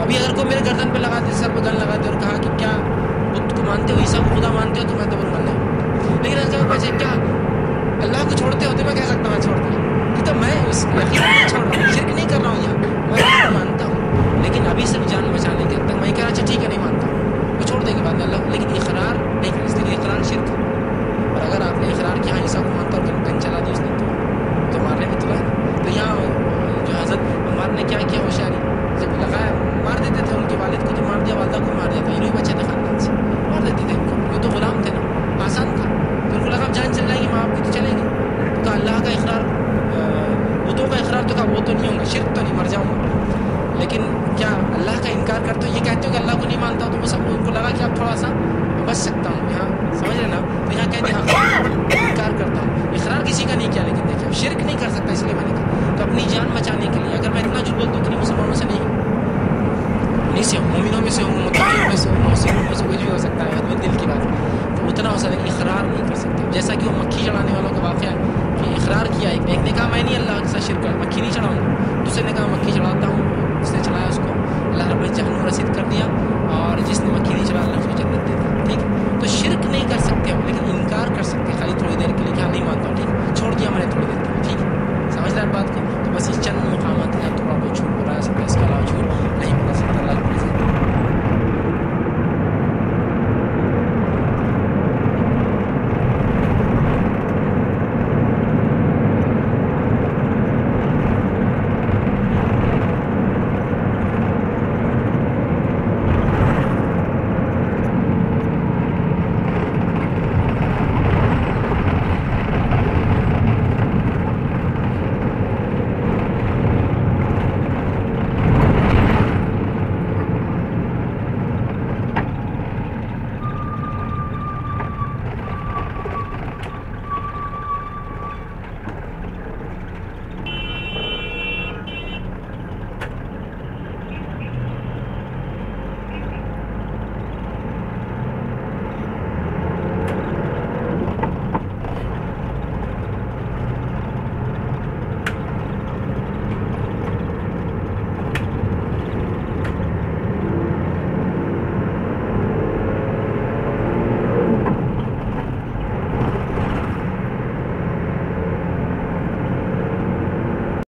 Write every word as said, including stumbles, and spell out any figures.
تو ابھی اگر کوئی میرے گردن پہ لگاتے, سر پہ گن لگاتے اور کہا کہ کیا بت کو مانتے ہو, عیسیٰ کو خدا مانتے ہو, تو میں تو بول رہا ہوں. لیکن اگر مجھے کیا اللہ کو چھوڑتے ہو تو میں کہہ سکتا ہوں میں چھوڑ دوں, کہ تو میں اس یقین نہیں چھوڑ رہا ہوں, شرک نہیں کر رہا ہوں یہاں, میں اللہ کو مانتا ہوں, لیکن ابھی صرف جان بچانے کے حد تک میں کہہ رہا اچھا ٹھیک ہے نہیں مانتا ہوں, وہ چھوڑ دے کے بعد میں اللہ, لیکن اقرار نہیں کرنا, اس لیے اقرار شرک ہے. اور اگر آپ نے اقرار کیا عیسیٰ کو مانتا اور گن چلا دی اس نے, تو تو مارنے میں تو ہے. تو یہاں جو حضرت عمار نے کیا کیا ہوشیاری, جب لگایا مار دیتے تھے ان کے والد کو, تو مار دیا, والدہ کو مار دیا تھا, انہیں بچے تھے خاندان سے, مار دیتے تھے ان کو, وہ تو غلام تھے نا, آسان تھا. تو ان کو لگا جان چل جائے گی ماں باپ کی تو چلیں گے, تو کہا اللہ کا اقرار, بتوں کا اقرار, تو کہا وہ تو نہیں ہوں گا, شرک تو نہیں, مر جاؤں گا. لیکن کیا اللہ کا انکار کرتے ہو, یہ کہتے ہو کہ اللہ کو نہیں مانتا ہو, تو وہ سب ان کو لگا کہ اب تھوڑا سا بچ سکتا ہوں یہاں, سمجھ رہے نا, تو یہاں کہتے ہیں ہاں انکار کرتا ہوں, اقرار کسی کا نہیں کیا, لیکن دیکھیں اب شرک نہیں کر سکتا, اس لیے میں نے کہا. تو اپنی جان بچانے کے لیے اگر میں اتنا جھوٹ بول دوں کہ نہیں مسلمانوں سے نہیں ہوں, نہیں سے ہوں, مومنوں میں سے ہوں, متقیوں میں سے ہوں, محسنوں میں سے, کچھ بھی ہو سکتا ہے, حد دل کی بات ہے, تو اتنا ہو سکتا ہے, اقرار نہیں کر سکتے. جیسا کہ وہ مکھی چڑھانے والوں کا واقعہ ہے کہ اقرار کیا, ایک ایک نے کہا میں نہیں اللہ کے ساتھ شرک کر, مکھی نہیں چڑھاؤں گا, دوسرے نے کہا مکھی چڑھاتا ہوں, اس نے چڑھایا,